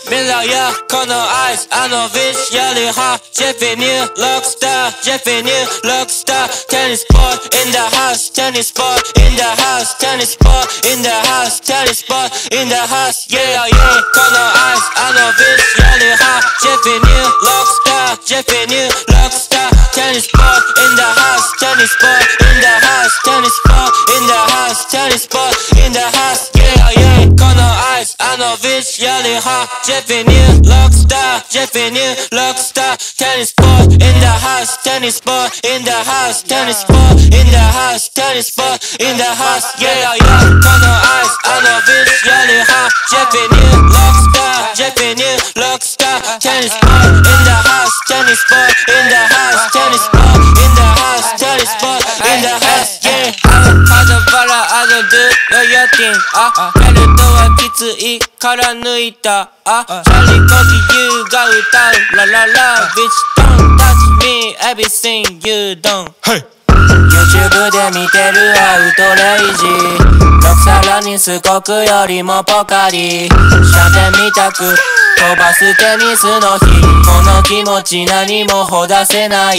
Miller, yeah, corner eyes, I know bitch, yelling hot, Japanese, rockstar, Japanese, rockstar, tennis ball in the house, tennis ball in the house, tennis ball in the house, tennis ball in the house, yeah, yeah, corner eyes, I know bitch, yelling hot, Japanese, rockstar, Japanese, rockstar, tennis ball in the house, tennis ball in the house, tennis ball in the house, tennis ball in the house, yeah, yeah, corner eyes, I know bitch, yelling hot, Japanese, rockstar, Japanese, rockstar, tennis ball in the house, tennis ball in the house, tennis ball in the house, tennis ball in the house, yeah, yeah, corner eyes, I know bitch, yelling hot, Japanese, rockstar, Japanese, rockstar, tennis ball in the house, tennis ball in the house, tennis ball in the house, tennis ball in the house, yeah. I don't bother, I don't do your thing. やるとはきついから抜いた。チャリコキ you が歌う。ラララ bitch don't touch me everything you don't. YouTube で見てるアウトレイジ。6皿にスコクよりもポカリ。シャテみたく飛ばすテニスの日。この気持ち何もほだせない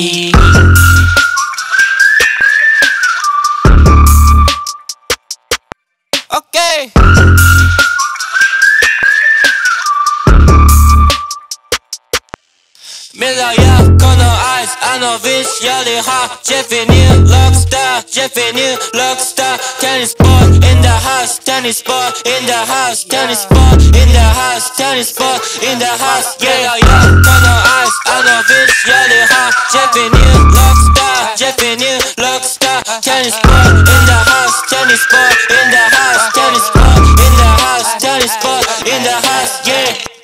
。Okay. Miller, yeah, corner eyes, I know bitch, yelling hot, Japanese, rockstar, Japanese, rockstar, tennis ball in the house, tennis ball in the house, tennis ball in the house, tennis ball in the house, yeah, yeah, corner eyes, I know bitch, yelling hot, Japanese, rockstar, Japanese, rockstar, tennis ball in the house, tennis ball in the house, tennis ball in the house, tennis ball in the house, yeah.